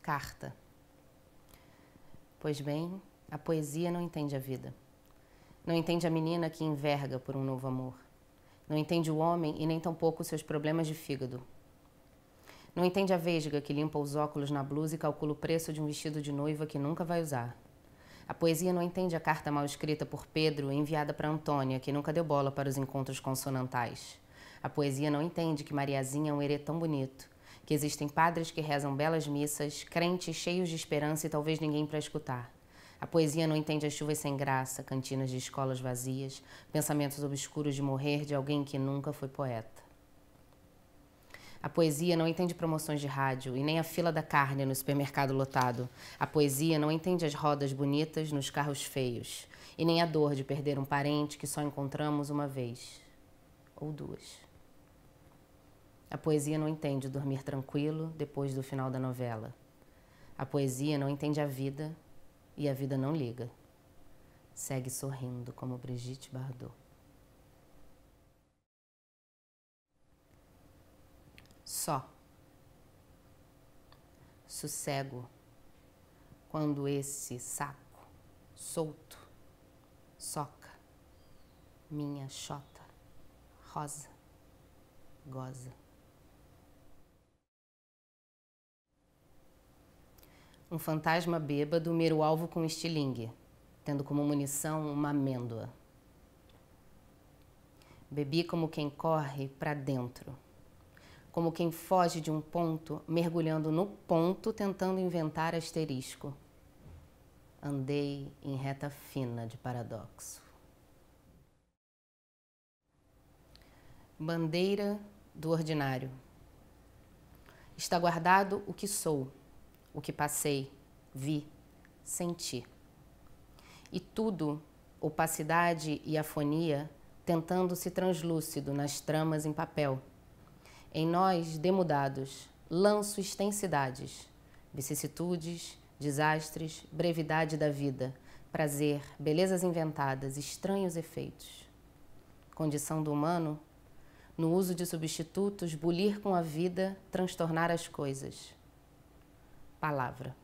Carta. Pois bem, a poesia não entende a vida. Não entende a menina que enverga por um novo amor. Não entende o homem e nem tampouco seus problemas de fígado. Não entende a vesga que limpa os óculos na blusa e calcula o preço de um vestido de noiva que nunca vai usar. A poesia não entende a carta mal escrita por Pedro enviada para Antônia, que nunca deu bola para os encontros consonantais. A poesia não entende que Mariazinha é um herê tão bonito, que existem padres que rezam belas missas, crentes cheios de esperança e talvez ninguém para escutar. A poesia não entende as chuvas sem graça, cantinas de escolas vazias, pensamentos obscuros de morrer de alguém que nunca foi poeta. A poesia não entende promoções de rádio e nem a fila da carne no supermercado lotado. A poesia não entende as rodas bonitas nos carros feios e nem a dor de perder um parente que só encontramos uma vez ou duas. A poesia não entende dormir tranquilo depois do final da novela. A poesia não entende a vida e a vida não liga. Segue sorrindo como Brigitte Bardot. Só. Sossego quando esse saco solto soca minha xota rosa goza. Um fantasma bêbado mira o alvo com estilingue, tendo como munição uma amêndoa. Bebi como quem corre para dentro, como quem foge de um ponto, mergulhando no ponto, tentando inventar asterisco. Andei em reta fina de paradoxo. Bandeira do ordinário. Está guardado o que sou, o que passei, vi, senti. E tudo, opacidade e afonia, tentando-se translúcido nas tramas em papel. Em nós, demudados, lanço extensidades, vicissitudes, desastres, brevidade da vida, prazer, belezas inventadas, estranhos efeitos. Condição do humano, no uso de substitutos, bulir com a vida, transtornar as coisas. Palavra.